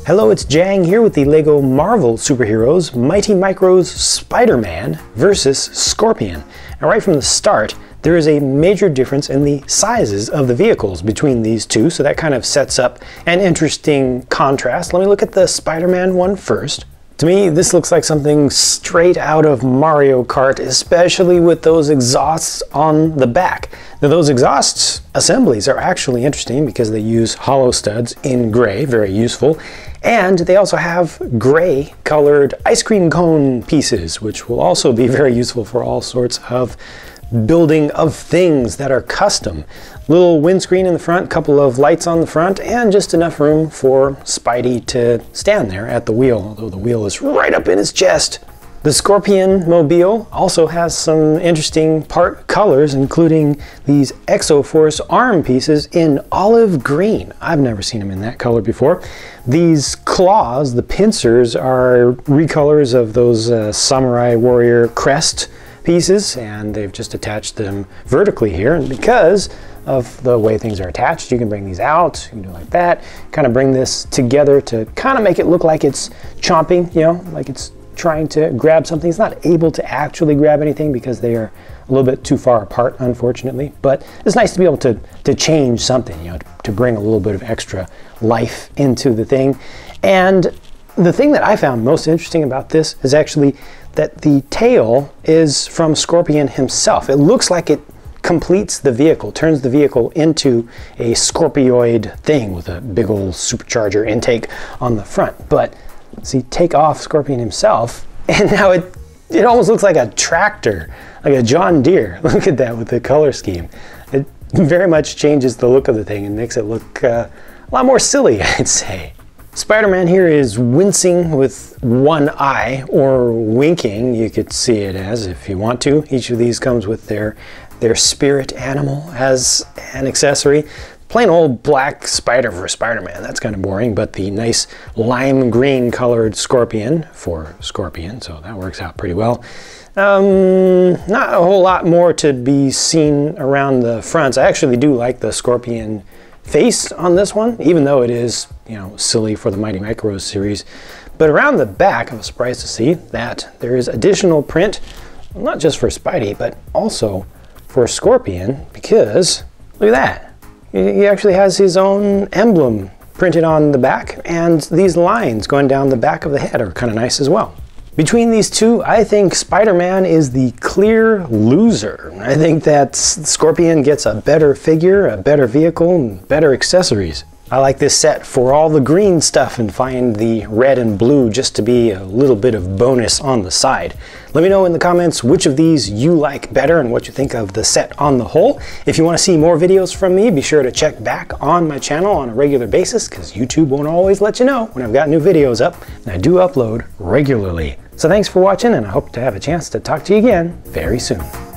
Hello, it's Jang here with the LEGO Marvel superheroes, Mighty Micro's Spider-Man versus Scorpion. Now right from the start, there is a major difference in the sizes of the vehicles between these two, so that kind of sets up an interesting contrast. Let me look at the Spider-Man one first. To me, this looks like something straight out of Mario Kart, especially with those exhausts on the back. Now, those exhaust assemblies are actually interesting because they use hollow studs in gray, very useful. And they also have gray colored ice cream cone pieces, which will also be very useful for all sorts of building of things that are custom. Little windscreen in the front, couple of lights on the front, and just enough room for Spidey to stand there at the wheel, although the wheel is right up in his chest. The Scorpion mobile also has some interesting part colors, including these Exoforce arm pieces in olive green. I've never seen them in that color before. These claws, the pincers, are recolors of those samurai warrior crest pieces, and they've just attached them vertically here. And because of the way things are attached, you can bring these out, you can do it like that, kind of bring this together to kind of make it look like it's chomping, you know, like it's trying to grab something. It's not able to actually grab anything because they are a little bit too far apart, unfortunately, but it's nice to be able to change something, you know, to bring a little bit of extra life into the thing. And the thing that I found most interesting about this is actually that the tail is from Scorpion himself. It looks like it completes the vehicle, turns the vehicle into a Scorpioid thing with a big old supercharger intake on the front. But see, take off Scorpion himself, and now it almost looks like a tractor, like a John Deere. Look at that with the color scheme. It very much changes the look of the thing and makes it look a lot more silly, I'd say. Spider-Man here is wincing with one eye, or winking, you could see it as if you want to. Each of these comes with their spirit animal as an accessory. Plain old black spider for Spider-Man, that's kind of boring, but the nice lime green colored Scorpion for Scorpion, so that works out pretty well. Not a whole lot more to be seen around the fronts. I actually do like the Scorpion face on this one, even though it is, you know, silly for the Mighty Micros series. But around the back, I was surprised to see that there is additional print, not just for Spidey, but also for Scorpion, because look at that. He actually has his own emblem printed on the back, and these lines going down the back of the head are kind of nice as well. Between these two, I think Spider-Man is the clear loser. I think that Scorpion gets a better figure, a better vehicle, and better accessories. I like this set for all the green stuff and find the red and blue just to be a little bit of bonus on the side. Let me know in the comments which of these you like better and what you think of the set on the whole. If you want to see more videos from me, be sure to check back on my channel on a regular basis, because YouTube won't always let you know when I've got new videos up, and I do upload regularly. So thanks for watching, and I hope to have a chance to talk to you again very soon.